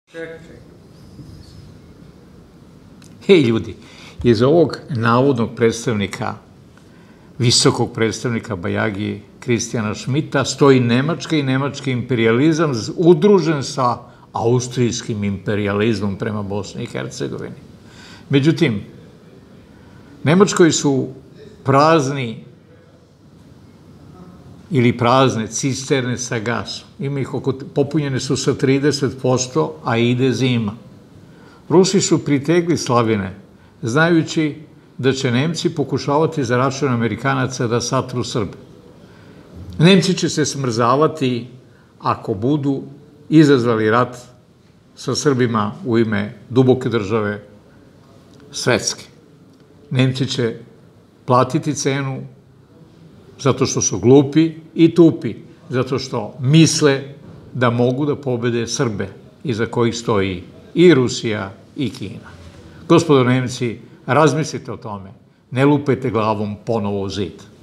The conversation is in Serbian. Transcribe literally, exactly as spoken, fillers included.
Hej ljudi, iz ovog navodnog predstavnika, visokog predstavnika Bajagi Kristijana Šmita stoji Nemačka i nemački imperializam udružen sa austrijskim imperializmom prema Bosni i Hercegovini. Međutim, Nemačkoj su prazni ili prazne cisterne sa gasom. Ima ih oko, popunjene su sa trideset posto, a ide zima. Rusi su pritegli slavine, znajući da će Nemci pokušavati za račun Amerikanaca da satru Srbe. Nemci će se smrzavati ako budu izazvali rat sa Srbima u ime duboke države svetske. Nemci će platiti cenu zato što su glupi i tupi, zato što misle da mogu da pobede Srbe, iza kojih stoji i Rusija i Kina. Gospodo Nemci, razmislite o tome, ne lupajte glavom ponovo u zid.